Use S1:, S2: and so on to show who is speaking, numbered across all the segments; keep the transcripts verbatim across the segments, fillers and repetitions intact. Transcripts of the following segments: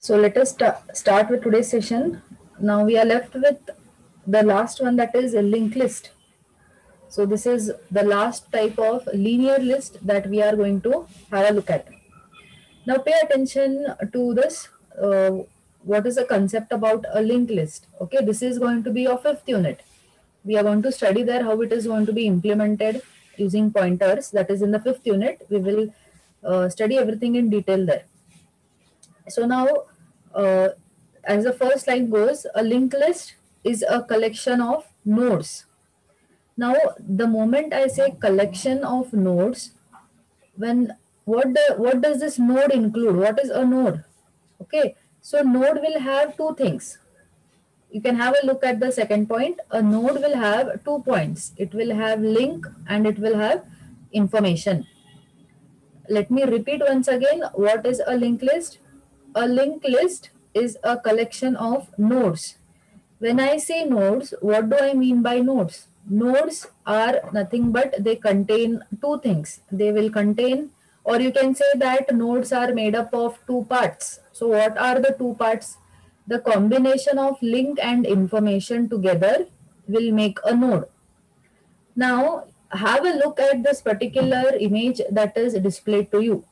S1: So let us sta start with today's session. Now we are left with the last one, that is a linked list. So this is the last type of linear list that we are going to have a look at. Now pay attention to this. Uh, what is the concept about a linked list? Okay, this is going to be your fifth unit. We are going to study there how it is going to be implemented using pointers. That is in the fifth unit. We will uh, study everything in detail there. So now, uh, as the first line goes, a linked list is a collection of nodes. Now, the moment I say collection of nodes, when what the what does this node include? What is a node? Okay, so node will have two things. You can have a look at the second point. A node will have two points. It will have link and it will have information. Let me repeat once again, what is a linked list? A linked list is a collection of nodes. When I say nodes, what do I mean by nodes? Nodes are nothing but they contain two things. They will contain, or you can say that nodes are made up of two parts. So what are the two parts? The combination of link and information together will make a node. Now, have a look at this particular image that is displayed to you.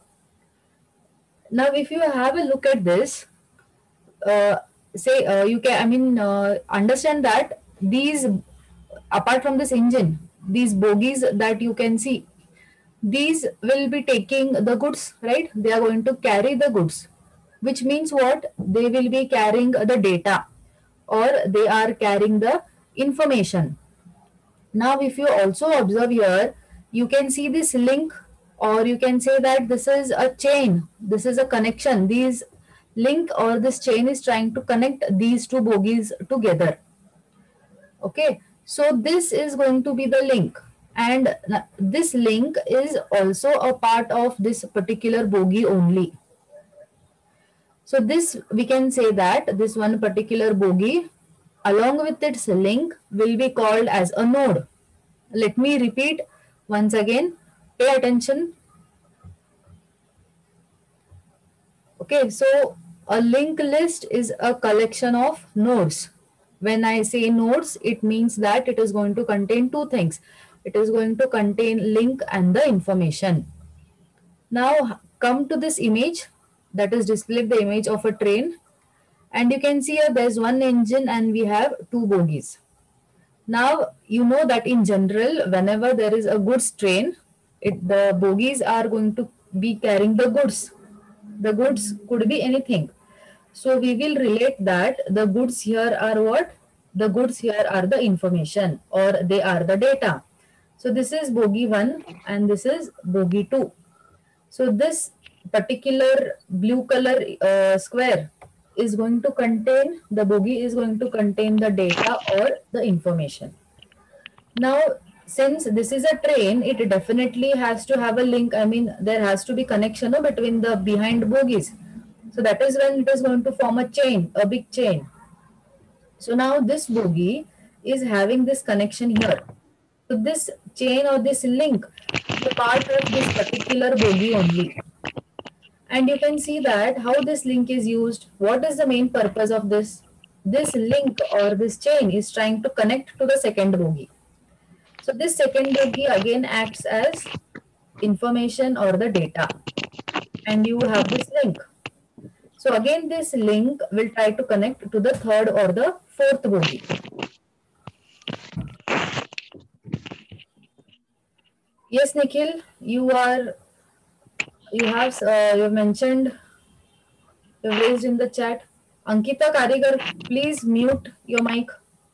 S1: Now, if you have a look at this, uh, say uh, you can, I mean, uh, understand that these, apart from this engine, these bogies that you can see, these will be taking the goods, right? They are going to carry the goods, which means what? They will be carrying the data or they are carrying the information. Now, if you also observe here, you can see this link, or you can say that this is a chain. This is a connection. These link or this chain is trying to connect these two bogies together. Okay, so this is going to be the link, and this link is also a part of this particular bogie only. So this, we can say that this one particular bogie along with its link will be called as a node. Let me repeat once again. Pay attention. Okay, so a linked list is a collection of nodes. When I say nodes, it means that it is going to contain two things. It is going to contain link and the information. Now come to this image that is displayed, the image of a train, and you can see here there's one engine and we have two bogies. Now, you know that in general, whenever there is a goods train, it, the bogies are going to be carrying the goods. The goods could be anything. So, we will relate that the goods here are what? The goods here are the information, or they are the data. So, this is bogie one and this is bogie two. So, this particular blue color uh, square is going to contain, the bogie is going to contain the data or the information. Now, since this is a train, it definitely has to have a link. I mean, there has to be connection no, between the behind bogies. So that is when it is going to form a chain, a big chain. So now this bogie is having this connection here. So this chain or this link is a part of this particular bogie only. And you can see that how this link is used. What is the main purpose of this? This link or this chain is trying to connect to the second bogie. So this second bogie again acts as information or the data. And you have this link. So again this link will try to connect to the third or the fourth bogie. Yes, Nikhil, you are, you have, uh, you have mentioned, you have raised in the chat. Ankita Karigar, please mute your mic.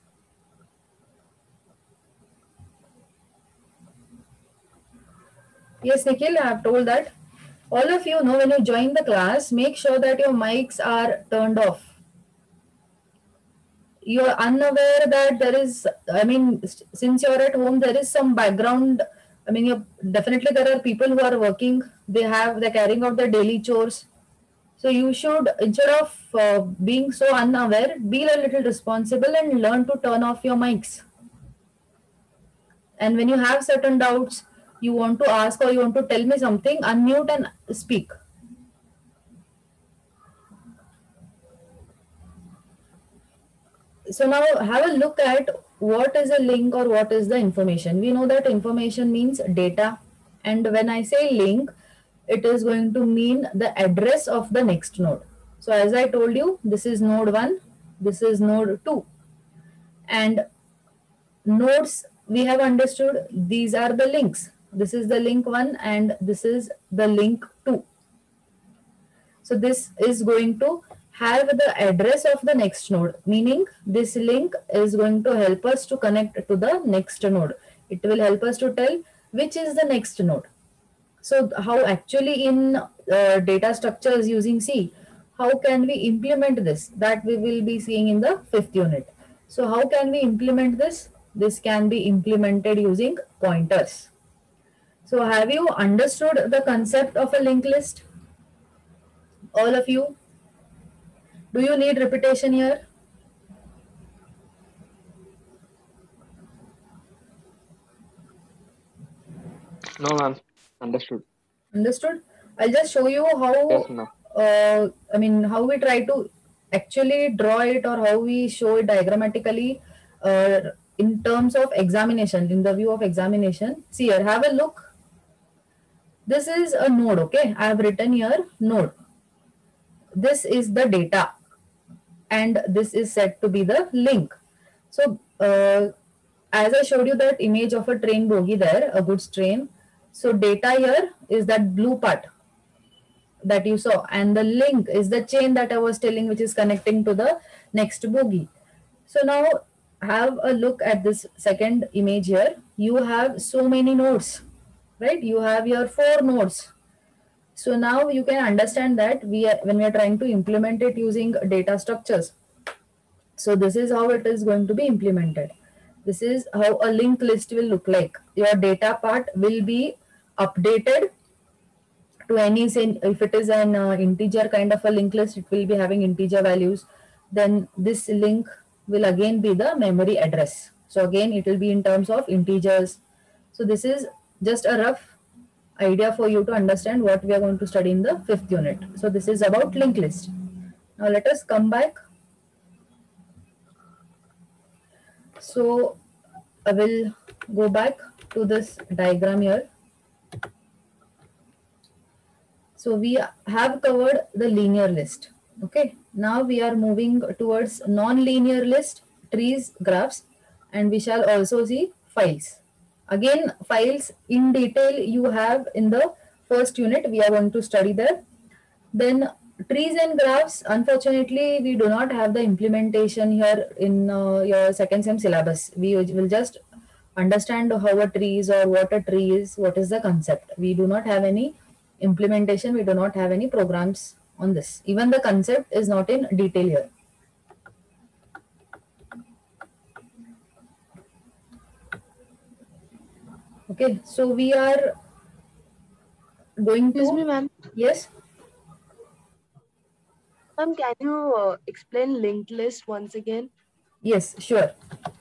S1: Yes, Nikhil, I have told that. All of you know when you join the class, make sure that your mics are turned off. You are unaware that there is, I mean, since you're at home, there is some background. I mean, you definitely there are people who are working, they have, they're carrying out their daily chores. So you should, instead of uh, being so unaware, be a little responsible and learn to turn off your mics. And when you have certain doubts, you want to ask or you want to tell me something, unmute and speak. So now have a look at what is a link or what is the information. We know that information means data, and when I say link, it is going to mean the address of the next node. So as I told you, this is node one, this is node two, and nodes we have understood, these are the links. This is the link one and this is the link two. So this is going to have the address of the next node, meaning this link is going to help us to connect to the next node. It will help us to tell which is the next node. So how actually in uh, data structures using C, how can we implement this? That we will be seeing in the fifth unit. So how can we implement this? This can be implemented using pointers. So have you understood the concept of a linked list? All of you? Do you need repetition here?
S2: No, ma'am. Understood.
S1: Understood? I'll just show you how,
S2: Yes, ma'am.
S1: uh, I mean, how we try to actually draw it or how we show it diagrammatically uh, in terms of examination, in the view of examination. See here, have a look. This is a node, okay? I have written here node. This is the data and this is said to be the link. So, uh, as I showed you that image of a train bogie there, a goods train. So data here is that blue part that you saw, and the link is the chain that I was telling, which is connecting to the next bogie. So now have a look at this second image here. You have so many nodes, right? You have your four nodes. So now you can understand that we are, when we are trying to implement it using data structures. So this is how it is going to be implemented. This is how a linked list will look like. Your data part will be updated to any, say, if it is an uh, integer kind of a linked list, it will be having integer values. Then this link will again be the memory address. So again, it will be in terms of integers. So this is just a rough idea for you to understand what we are going to study in the fifth unit. So this is about linked list. Now let us come back. So I will go back to this diagram here. So we have covered the linear list. Okay. Now we are moving towards non-linear list, trees, graphs, and we shall also see files. Again, files in detail you have in the first unit. We are going to study there. Then trees and graphs, unfortunately, we do not have the implementation here in uh, your second sem syllabus. We will just understand how a tree is or what a tree is, what is the concept. We do not have any implementation, we do not have any programs on this. Even the concept is not in detail here. Okay, so we are going to...
S3: Excuse me, ma'am.
S1: Yes?
S3: Ma'am, can you uh, explain linked list once again?
S1: Yes, sure.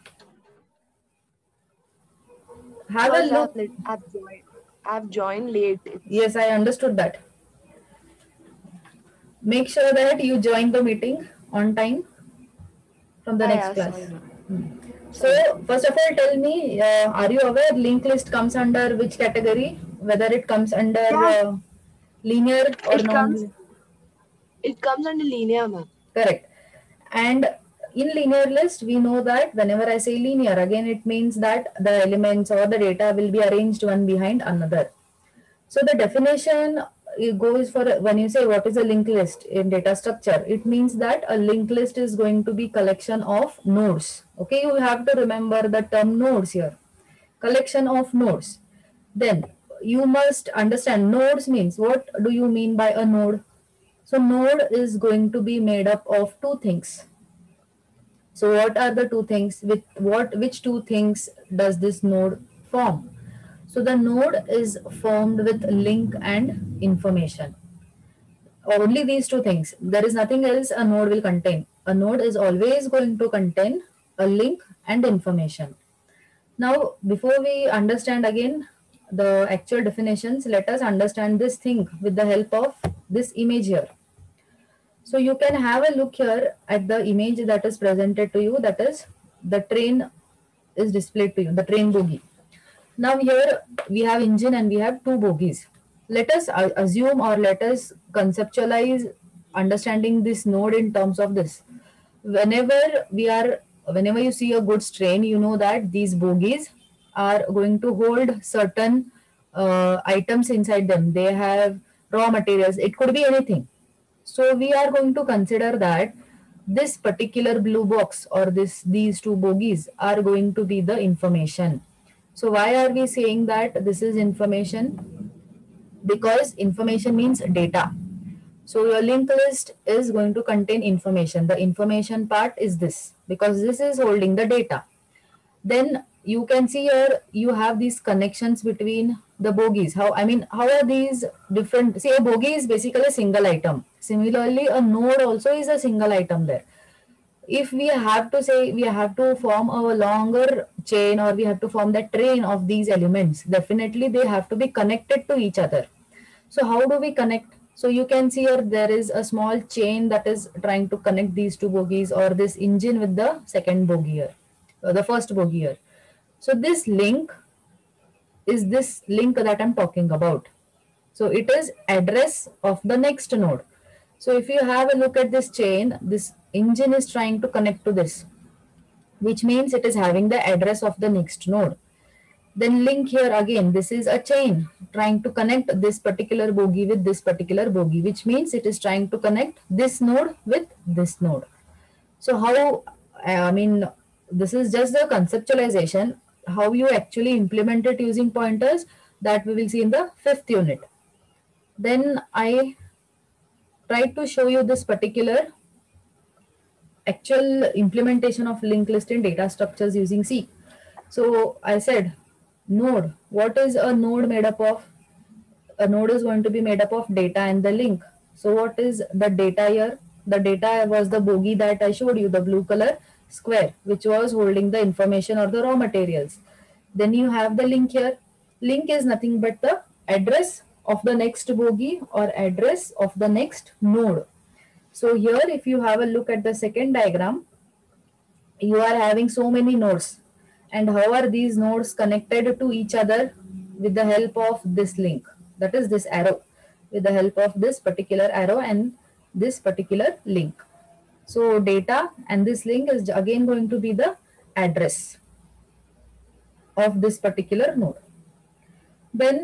S1: Have a look.
S3: I've, I've, joined, I've joined late.
S1: Yes, I understood that. Make sure that you join the meeting on time from the
S3: ah,
S1: next
S3: yeah,
S1: class.
S3: Sorry,
S1: hmm. So, first of all, tell me, uh, are you aware linked list comes under which category? Whether it comes under
S3: yeah.
S1: uh, linear or
S3: it
S1: non?
S3: Comes, it comes under linear, ma'am.
S1: Correct. And in linear list, we know that whenever I say linear, again, it means that the elements or the data will be arranged one behind another. So the definition it goes for when you say what is a linked list in data structure, it means that a linked list is going to be collection of nodes. Okay, you have to remember the term nodes here. Collection of nodes. Then you must understand nodes means, what do you mean by a node? So node is going to be made up of two things. So what are the two things? With what which two things does this node form? So the node is formed with link and information. Only these two things. There is nothing else a node will contain. A node is always going to contain a link and information. Now, before we understand again the actual definitions, let us understand this thing with the help of this image here. So you can have a look here at the image that is presented to you, that is the train is displayed to you, the train bogie. Now here we have engine and we have two bogies. Let us uh, assume or let us conceptualize understanding this node in terms of this. Whenever we are, whenever you see a goods train, you know that these bogies are going to hold certain uh, items inside them. They have raw materials. It could be anything. So we are going to consider that this particular blue box or this these two bogies are going to be the information. So why are we saying that this is information? Because information means data. So your linked list is going to contain information. The information part is this because this is holding the data. Then you can see here you have these connections between the bogies. How, I mean, how are these different? See, a bogie is basically a single item. Similarly, a node also is a single item there. If we have to say we have to form a longer chain or we have to form the train of these elements, definitely they have to be connected to each other. So how do we connect? So you can see here there is a small chain that is trying to connect these two bogies or this engine with the second bogie here, or the first bogie here. So this link is this link that I'm talking about. So it is address of the next node. So if you have a look at this chain, this engine is trying to connect to this, which means it is having the address of the next node. Then link here again, this is a chain trying to connect this particular bogie with this particular bogie, which means it is trying to connect this node with this node. So how, I mean, this is just the conceptualization. How you actually implement it using pointers, that we will see in the fifth unit. Then I tried to show you this particular actual implementation of linked list in data structures using C. So I said node. What is a node made up of? A node is going to be made up of data and the link. So what is the data here? The data was the bogie that I showed you, the blue color square, which was holding the information or the raw materials. Then you have the link here. Link is nothing but the address of the next bogie or address of the next node. So here, if you have a look at the second diagram, you are having so many nodes. And how are these nodes connected to each other? With the help of this link, that is this arrow, with the help of this particular arrow and this particular link. So data and this link is again going to be the address of this particular node. Then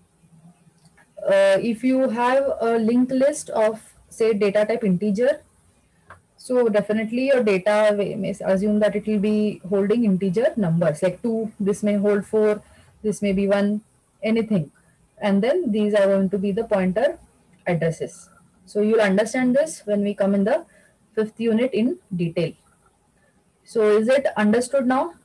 S1: uh, if you have a linked list of say data type integer, so definitely your data may assume that it will be holding integer numbers like two, this may hold four, this may be one, anything. And then these are going to be the pointer addresses. So you'll understand this when we come in the fifth unit in detail. So is it understood now?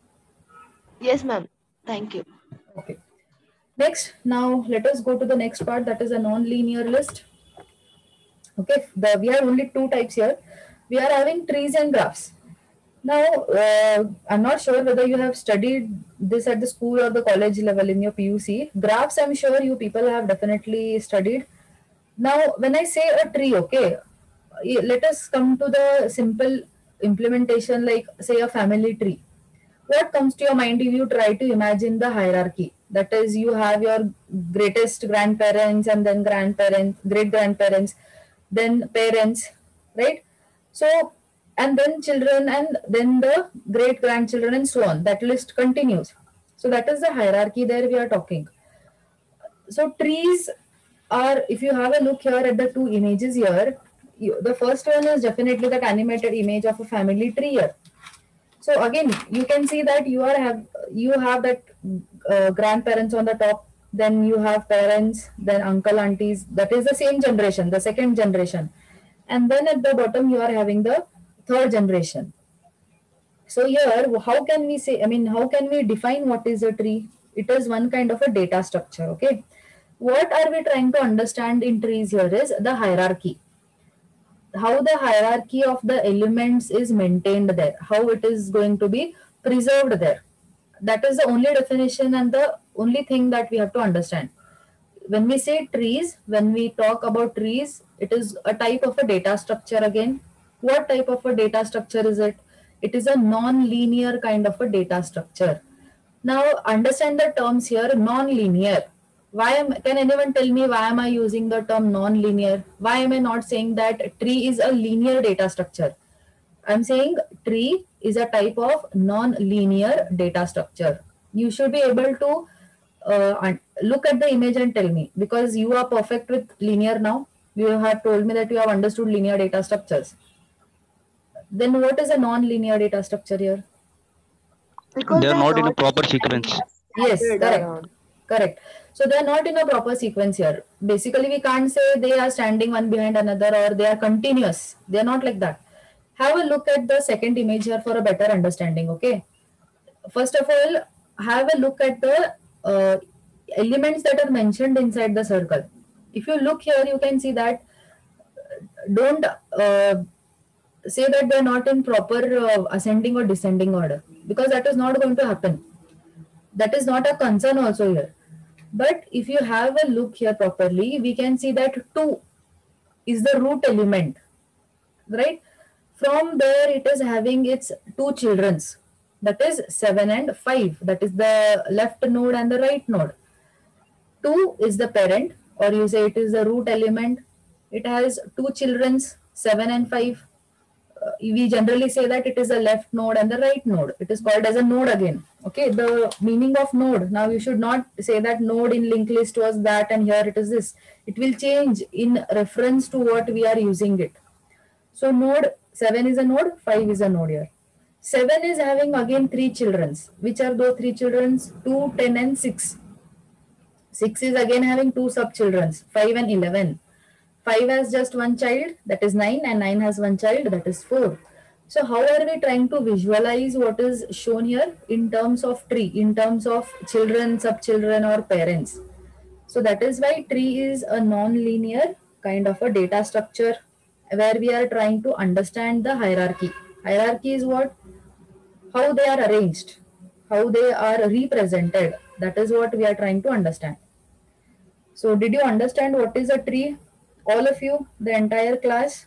S3: Yes, ma'am. Thank you.
S1: Okay. Next, now let us go to the next part, that is a non-linear list. Okay, the, we have only two types here. We are having trees and graphs. Now, uh, I'm not sure whether you have studied this at the school or the college level in your P U C. Graphs, I'm sure you people have definitely studied. Now, when I say a tree, okay, let us come to the simple implementation like say a family tree. What comes to your mind if you try to imagine the hierarchy? That is, you have your greatest grandparents and then grandparents, great grandparents, then parents, right? So, and then children and then the great grandchildren and so on. That list continues. So that is the hierarchy there we are talking. So trees are, if you have a look here at the two images here, you, the first one is definitely that animated image of a family tree here. So again, you can see that you are have you have that uh, grandparents on the top, then you have parents, then uncle, aunties. That is the same generation, the second generation, and then at the bottom you are having the third generation. So here, how can we say? I mean, how can we define what is a tree? It is one kind of a data structure. Okay, what are we trying to understand in trees here is the hierarchy. How the hierarchy of the elements is maintained there, how it is going to be preserved there. That is the only definition and the only thing that we have to understand. when we say trees, when we talk about trees, it is a type of a data structure again. What type of a data structure is it? It is a non-linear kind of a data structure. Now understand the terms here, non-linear. Why am, can anyone tell me why am I using the term non-linear? Why am I not saying that tree is a linear data structure? I'm saying tree is a type of non-linear data structure. You should be able to uh, look at the image and tell me, because you are perfect with linear now. You have told me that you have understood linear data structures. Then what is a non-linear data structure here?
S3: Because
S4: They are
S3: they're
S4: not in a
S3: not
S4: proper sequence.
S1: Yes,
S3: scattered
S1: correct.
S3: around.
S1: Correct. So they are not in a proper sequence here. Basically, we can't say they are standing one behind another or they are continuous. They are not like that. Have a look at the second image here for a better understanding. Okay. First of all, have a look at the uh, elements that are mentioned inside the circle. If you look here, you can see that don't uh, say that they are not in proper uh, ascending or descending order, because that is not going to happen. That is not a concern also here. But if you have a look here properly, we can see that two is the root element, right? From there, it is having its two childrens, that is seven and five. That is the left node and the right node. two is the parent, or you say it is the root element. It has two childrens, seven and five. Uh, we generally say that it is a left node and the right node. It is called as a node again. Okay, the meaning of node. Now you should not say that node in linked list was that and here it is this. It will change in reference to what we are using it. So node seven is a node, five is a node here. seven is having again three childrens. Which are those three childrens? two, ten and six. six is again having two sub-childrens, five and eleven. five has just one child, that is nine, and nine has one child, that is four. So how are we trying to visualize what is shown here in terms of tree, in terms of children, sub-children or parents? So that is why tree is a non-linear kind of a data structure where we are trying to understand the hierarchy. Hierarchy is what? How they are arranged, how they are represented. That is what we are trying to understand. So did you understand what is a tree? All of you, the entire class?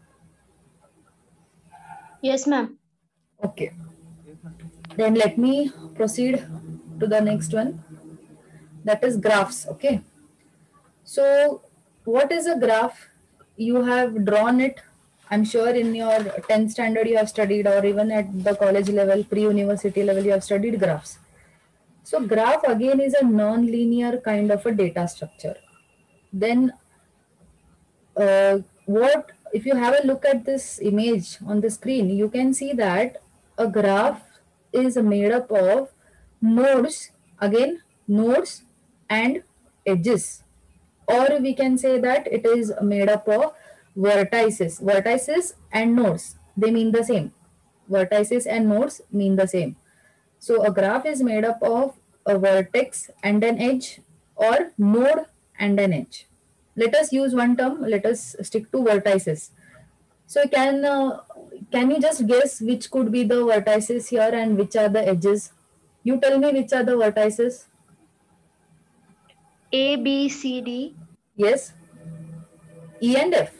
S5: Yes, ma'am.
S1: Okay. Then let me proceed to the next one. That is graphs. Okay. So what is a graph? You have drawn it. I'm sure in your tenth standard you have studied, or even at the college level, pre-university level, you have studied graphs. So graph again is a non-linear kind of a data structure. Then uh, what if you have a look at this image on the screen, you can see that a graph is made up of nodes, again nodes and edges, or we can say that it is made up of vertices. Vertices and nodes, they mean the same. Vertices and nodes mean the same. So a graph is made up of a vertex and an edge, or node and an edge. Let us use one term. Let us stick to vertices. So can uh, can you just guess which could be the vertices here and which are the edges? You tell me which are the vertices.
S5: A, B, C, D.
S1: Yes. E and F.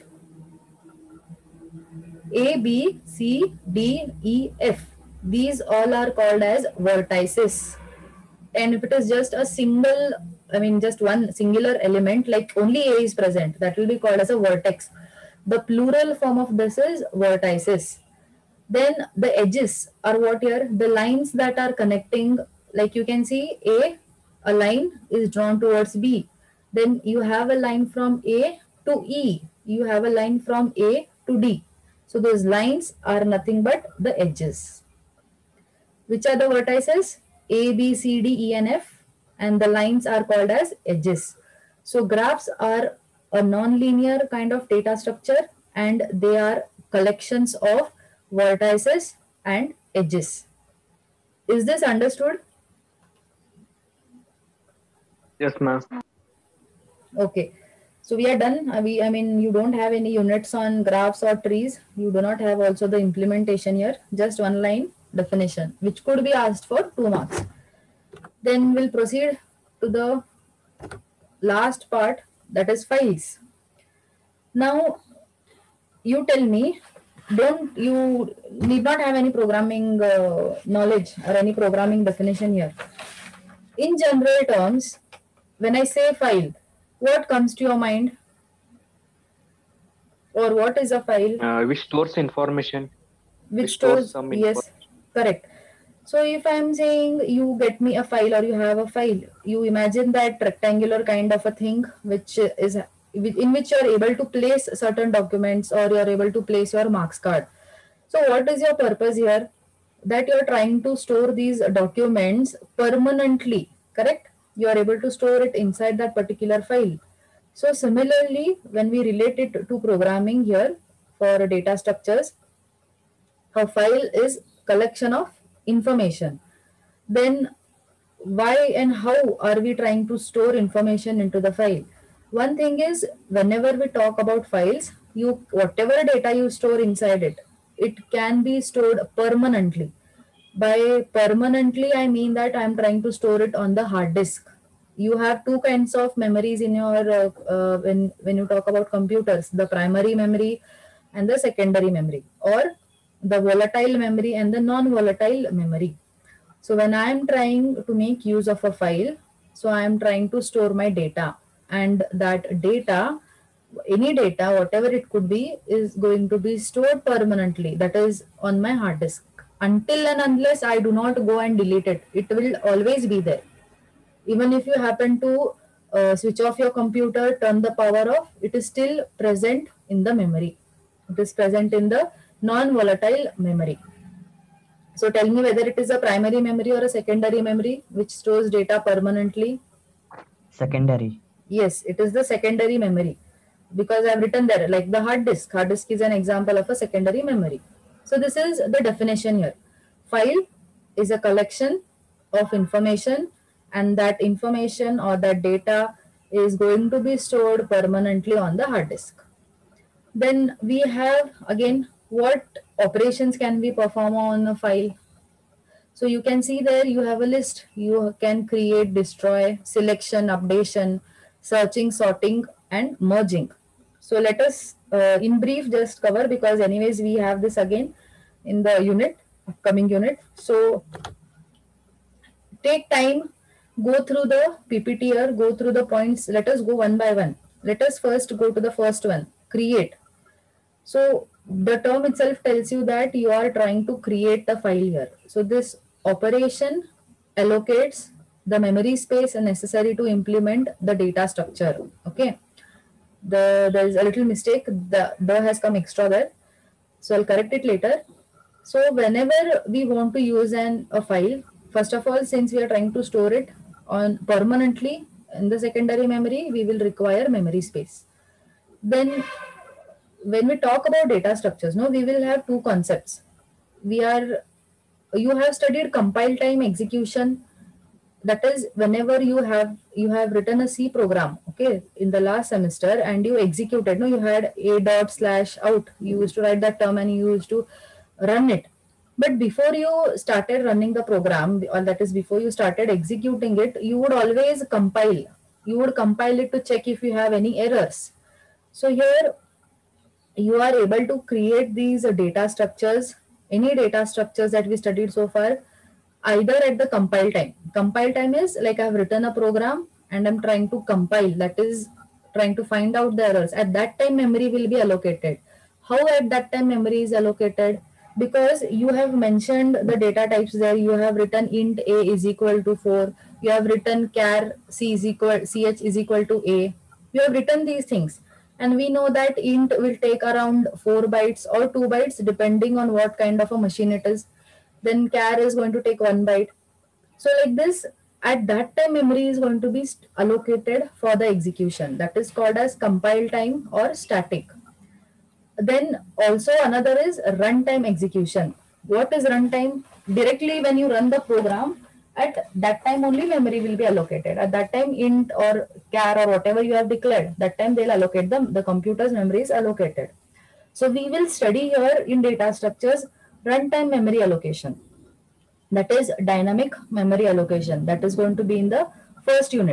S1: A, B, C, D, E, F. These all are called as vertices. And if it is just a single, I mean just one singular element, like only A is present, that will be called as a vertex. The plural form of this is vertices. Then the edges are what here? The lines that are connecting, like you can see A, a line is drawn towards B. Then you have a line from A to E. You have a line from A to D. So those lines are nothing but the edges. Which are the vertices? A, B, C, D, E, and F, and the lines are called as edges. So graphs are a non-linear kind of data structure, and they are collections of vertices and edges. Is this understood?
S2: Yes, ma'am.
S1: Okay. So we are done. Uh, We, I mean, you don't have any units on graphs or trees. You do not have also the implementation here. Just one line definition, which could be asked for two marks. Then we'll proceed to the last part, that is files. Now you tell me, don't you need not have any programming uh, knowledge or any programming definition here. In general terms, when I say file, what comes to your mind? Or what is a file?
S2: Uh, which stores information.
S1: Which
S2: Which stores
S1: stores,
S2: some
S1: yes,
S2: information.
S1: correct. So if I'm saying you get me a file or you have a file, you imagine that rectangular kind of a thing which is in which you are able to place certain documents or you are able to place your marks card. So what is your purpose here? That you are trying to store these documents permanently, correct? You are able to store it inside that particular file. So similarly, when we relate it to programming here for data structures, a file is collection of information. Then why and how are we trying to store information into the file? One thing is, whenever we talk about files, you whatever data you store inside it, it can be stored permanently. By permanently, I mean that I'm trying to store it on the hard disk. You have two kinds of memories in your uh, uh, when when you talk about computers: the primary memory and the secondary memory, or the volatile memory and the non-volatile memory. So when I am trying to make use of a file, so I am trying to store my data, and that data, any data, whatever it could be, is going to be stored permanently. That is on my hard disk. Until and unless I do not go and delete it, it will always be there. Even if you happen to uh, switch off your computer, turn the power off, it is still present in the memory. It is present in the non-volatile memory. So tell me whether it is a primary memory or a secondary memory which stores data permanently.
S4: Secondary.
S1: Yes, it is the secondary memory, because I've written there like the hard disk. Hard disk is an example of a secondary memory. So this is the definition here. File is a collection of information, and that information or that data is going to be stored permanently on the hard disk. Then we have again what operations can we perform on a file. So you can see there you have a list. You can create, destroy, selection, updation, searching, sorting, and merging. So let us uh, in brief just cover, because anyways we have this again in the unit, upcoming unit. So take time, go through the P P T here, go through the points. Let us go one by one. Let us first go to the first one, create. So the term itself tells you that you are trying to create the file here. So this operation allocates the memory space necessary to implement the data structure. Okay. The there is a little mistake. The the has come extra there. So I'll correct it later. So whenever we want to use an a file, first of all, since we are trying to store it on permanently in the secondary memory, we will require memory space. Then when we talk about data structures, no, we will have two concepts. We are, you have studied compile time execution. That is, whenever you have you have written a C program, okay, in the last semester, and you executed, no, you had a dot slash out. You used to write that term and you used to run it. But before you started running the program, or that is before you started executing it, you would always compile. You would compile it to check if you have any errors. So here you are able to create these data structures, any data structures that we studied so far, either at the compile time. Compile time is like I've written a program and I'm trying to compile, that is trying to find out the errors. At that time, memory will be allocated. How at that time memory is allocated? Because you have mentioned the data types there. You have written int a is equal to four. You have written char c is equal ch is equal to a. You have written these things. And we know that int will take around four bytes or two bytes depending on what kind of a machine it is. Then char is going to take one byte. So like this, at that time memory is going to be allocated for the execution. That is called as compile time or static. Then also another is runtime execution. What is runtime? Directly when you run the program, at that time only memory will be allocated. At that time int or char or whatever you have declared, that time they'll allocate them, the computer's memory is allocated. So we will study here in data structures runtime memory allocation. That is dynamic memory allocation. That is going to be in the first unit.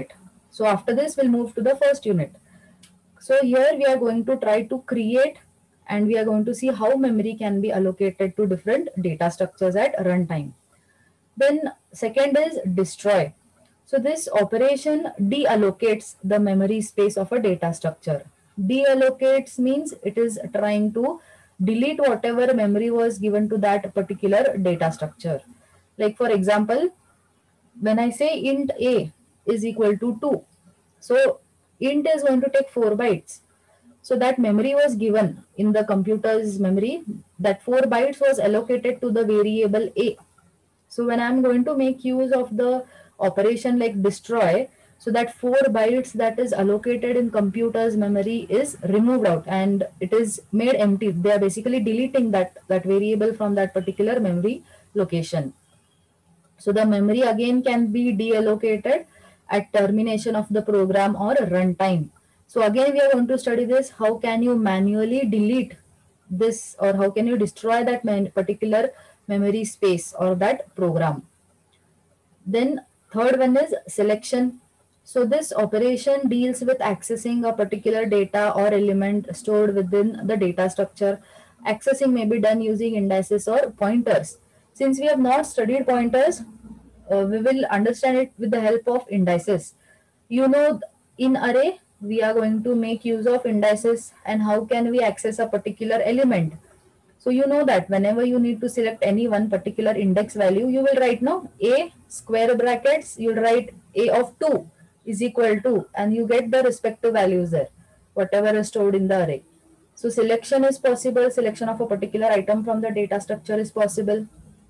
S1: So after this, we'll move to the first unit. So here we are going to try to create, and we are going to see how memory can be allocated to different data structures at runtime. Then second is destroy. So this operation deallocates the memory space of a data structure. Deallocates means it is trying to delete whatever memory was given to that particular data structure. Like for example, when I say int a is equal to two, so int is going to take four bytes. So that memory was given in the computer's memory, that four bytes was allocated to the variable a. So when I'm going to make use of the operation like destroy, so that four bytes that is allocated in computer's memory is removed out and it is made empty. They are basically deleting that, that variable from that particular memory location. So the memory again can be deallocated at termination of the program or runtime. So again, we are going to study this. How can you manually delete this, or how can you destroy that particular memory space or that program? Then third one is selection. So this operation deals with accessing a particular data or element stored within the data structure. Accessing may be done using indices or pointers. Since we have not studied pointers, uh, we will understand it with the help of indices. You know, in array, we are going to make use of indices, and how can we access a particular element? So you know that whenever you need to select any one particular index value, you will write now a square brackets, you'll write a of two is equal to, and you get the respective values there, whatever is stored in the array. So selection is possible, selection of a particular item from the data structure is possible.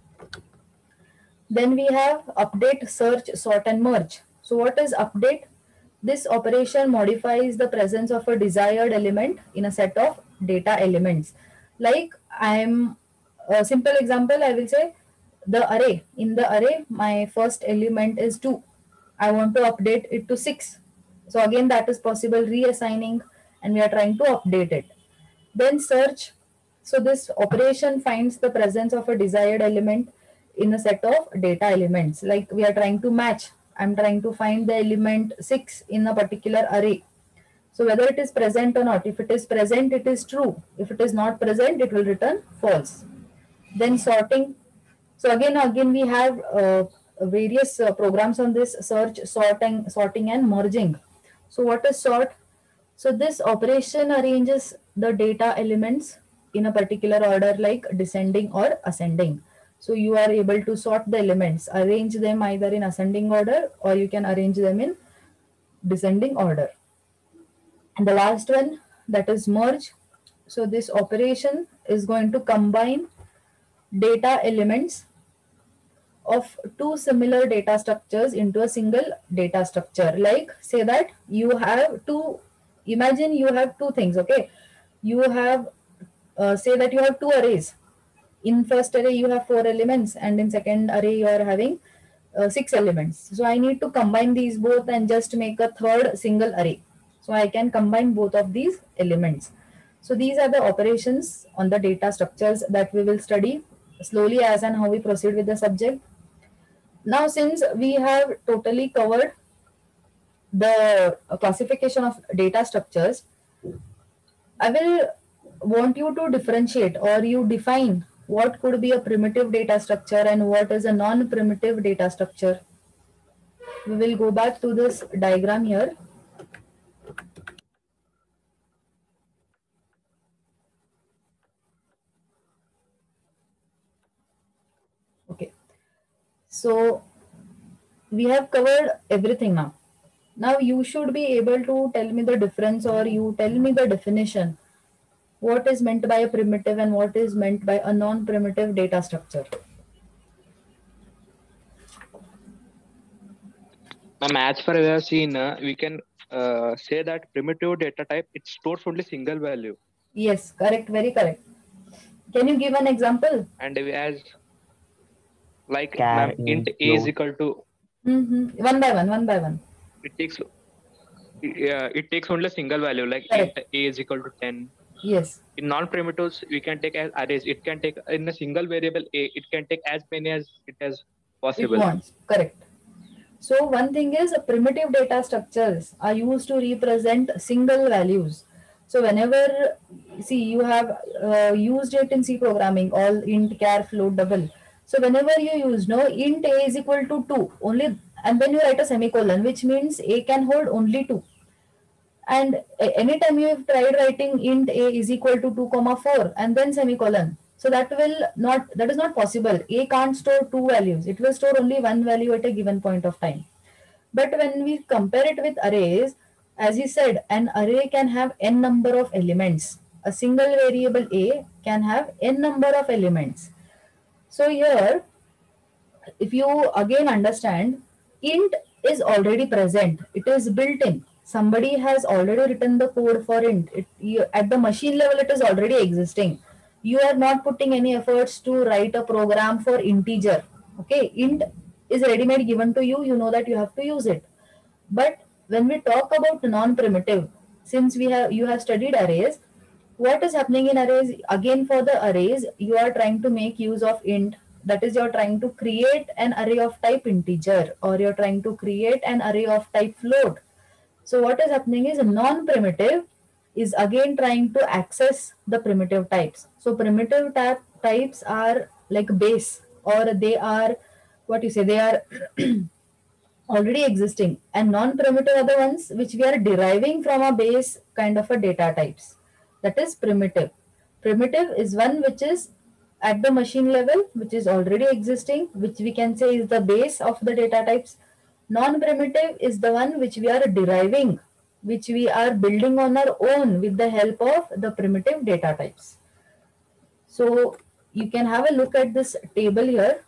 S1: Then we have update, search, sort, and merge. So what is update? This operation modifies the presence of a desired element in a set of data elements. Like I'm a simple example, I will say the array. In the array, my first element is two. I want to update it to six. So again, that is possible, reassigning, and we are trying to update it. Then search. So this operation finds the presence of a desired element in a set of data elements. Like we are trying to match. I'm trying to find the element six in a particular array. So whether it is present or not, if it is present, it is true. If it is not present, it will return false. Then sorting. So again, again we have uh, various uh, programs on this: search, sorting, sorting, and merging. So what is sort? So this operation arranges the data elements in a particular order, like descending or ascending. So you are able to sort the elements, arrange them either in ascending order, or you can arrange them in descending order. And the last one, that is merge. So this operation is going to combine data elements of two similar data structures into a single data structure. Like say that you have two, imagine you have two things, okay? You have, uh, say that you have two arrays. In first array you have four elements, and in second array you are having uh, six elements. So I need to combine these both and just make a third single array. So I can combine both of these elements. So these are the operations on the data structures that we will study slowly as and how we proceed with the subject. Now, since we have totally covered the classification of data structures, I will want you to differentiate, or you define what could be a primitive data structure and what is a non-primitive data structure. We will go back to this diagram here. Okay. So we have covered everything now. Now you should be able to tell me the difference, or you tell me the definition. What is meant by a primitive and what is meant by a non-primitive data structure?
S2: Ma'am, as far as we have seen, uh, we can uh, say that primitive data type, it stores only single value.
S1: Yes, correct, very correct. Can you give an example?
S2: And we as like
S4: Char,
S2: ma'am, int
S4: int,
S2: a is
S4: float.
S2: equal to,
S1: Mm-hmm. One by one, one by one.
S2: it takes uh, it takes only a single value, like
S1: Correct.
S2: int a is equal to ten.
S1: Yes.
S2: In non-primitives, we can take as arrays. It can take in a single variable a, it can take as many as it as
S1: It
S2: possible.
S1: wants. Correct. So one thing is uh, primitive data structures are used to represent single values. So whenever, see, you have uh, used it in C programming, all int, char, float, double. So whenever you use no int a is equal to two only, and then you write a semicolon, which means a can hold only two. And a- anytime you have tried writing int a is equal to two comma four and then semicolon, so that will not, that is not possible. A can't store two values. It will store only one value at a given point of time. But when we compare it with arrays, as he said, an array can have n number of elements. A single variable a can have n number of elements. So here, if you again understand, int is already present. It is built in. Somebody has already written the code for int. It, you, at the machine level, it is already existing. You are not putting any efforts to write a program for integer. Okay, int is ready-made given to you. You know that you have to use it. But when we talk about non-primitive, since we have you have studied arrays, what is happening in arrays? Again, for the arrays, you are trying to make use of int. That is, you're trying to create an array of type integer, or you're trying to create an array of type float. So what is happening is non-primitive is again trying to access the primitive types. So primitive type types are like base, or they are what you say, they are already existing, and non-primitive are the ones which we are deriving from a base kind of a data types. That is primitive. Primitive is one which is at the machine level, which is already existing, which we can say is the base of the data types. Non-primitive is the one which we are deriving, which we are building on our own with the help of the primitive data types. So you can have a look at this table here.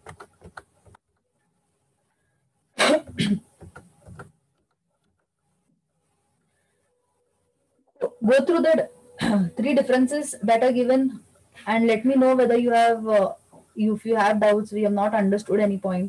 S1: Go through the three differences that are given and let me know whether you have, uh, if you have doubts, we have not understood any point.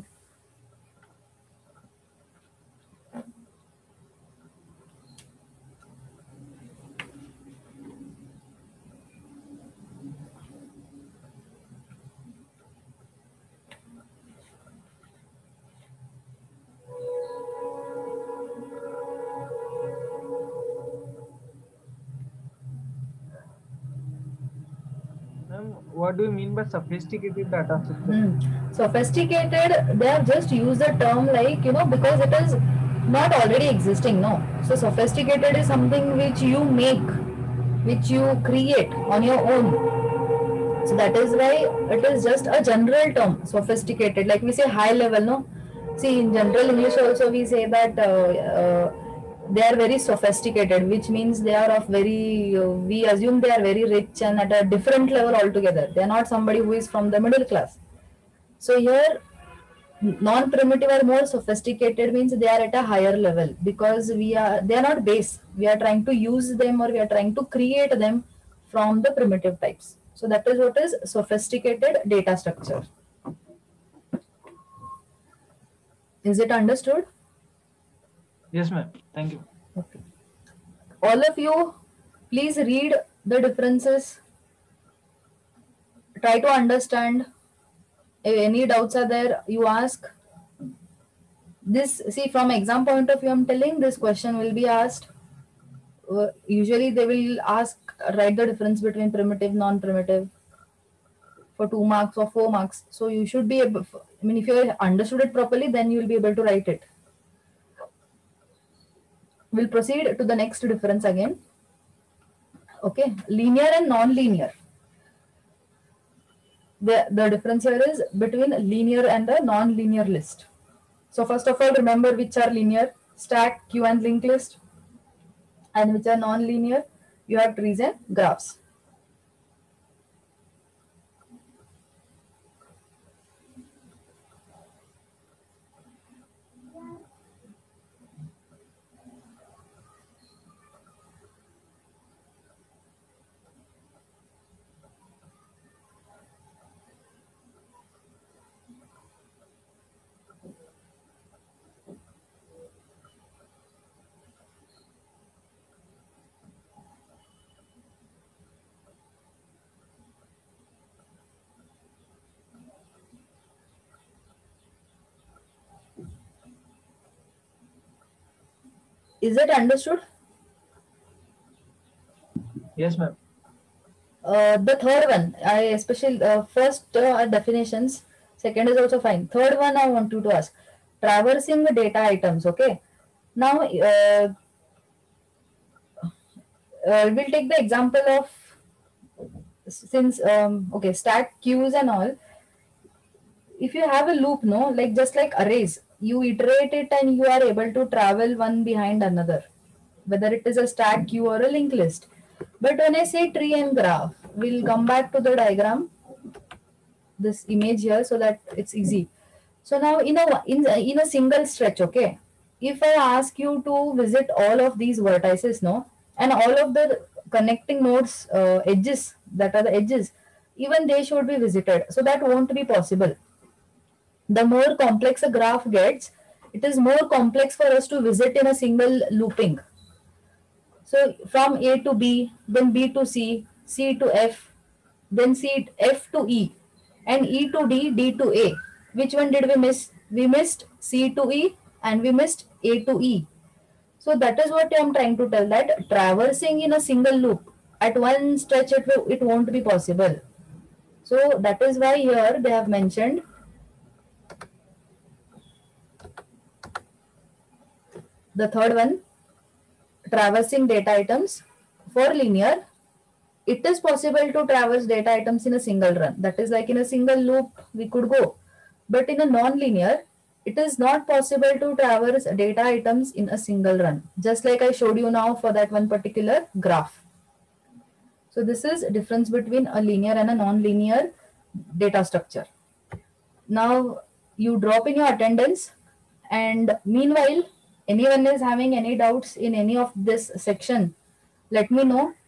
S6: Ma'am, what do you mean by sophisticated data structure?
S1: Hmm. Sophisticated, they have just used the term like, you know, because it is not already existing, no. So sophisticated is something which you make, which you create on your own. So that is why it is just a general term, sophisticated. Like we say high level, no. See, in general English also we say that uh, uh, they are very sophisticated, which means they are of very, uh, we assume they are very rich and at a different level altogether. They are not somebody who is from the middle class. So here, non-primitive or more sophisticated means they are at a higher level, because we are, they are not base. We are trying to use them, or we are trying to create them from the primitive types. So that is what is sophisticated data structure. Is it understood?
S6: Yes, ma'am. Thank you.
S1: Okay. All of you, please read the differences. Try to understand. If any doubts are there, you ask. This, see, from exam point of view, I'm telling this question will be asked. Uh, usually they will ask, write the difference between primitive, non-primitive for two marks or four marks. So you should be able, I mean, if you understood it properly, then you will be able to write it. We'll proceed to the next difference again. Okay, linear and non-linear. The, the difference here is between linear and a non-linear list. So first of all, remember which are linear: stack, queue and linked list. And which are non-linear, you have trees and graphs. Is it understood?
S6: Yes, ma'am.
S1: Uh, the third one, I especially uh, first uh, are definitions. Second is also fine. Third one, I want you to ask. Traversing the data items. Okay. Now, uh, uh, we'll take the example of since um, okay, stack queues and all. If you have a loop, no, like just like arrays, you iterate it and you are able to travel one behind another, whether it is a stack queue or a linked list. But when I say tree and graph, we'll come back to the diagram, this image here, so that it's easy. So now in a in, in a single stretch, okay, if I ask you to visit all of these vertices, no, and all of the connecting nodes uh, edges, that are the edges, even they should be visited. So that won't be possible. The more complex a graph gets, it is more complex for us to visit in a single looping. So from A to B, then B to C, C to F, then C F to E, and E to D, D to A. Which one did we miss? We missed C to E and we missed A to E. So that is what I am trying to tell, that traversing in a single loop at one stretch it, will, it won't be possible. So that is why here they have mentioned the third one, traversing data items. For linear, it is possible to traverse data items in a single run. That is like in a single loop we could go. But in a non-linear, it is not possible to traverse data items in a single run. Just like I showed you now for that one particular graph. So this is difference between a linear and a non-linear data structure. Now you drop in your attendance, and meanwhile, anyone is having any doubts in any of this section, let me know.